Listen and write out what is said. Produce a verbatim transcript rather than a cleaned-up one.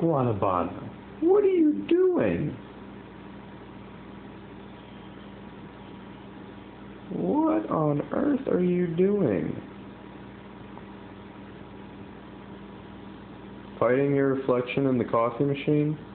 Guanabana, what are you doing? What on earth are you doing? Fighting your reflection in the coffee machine?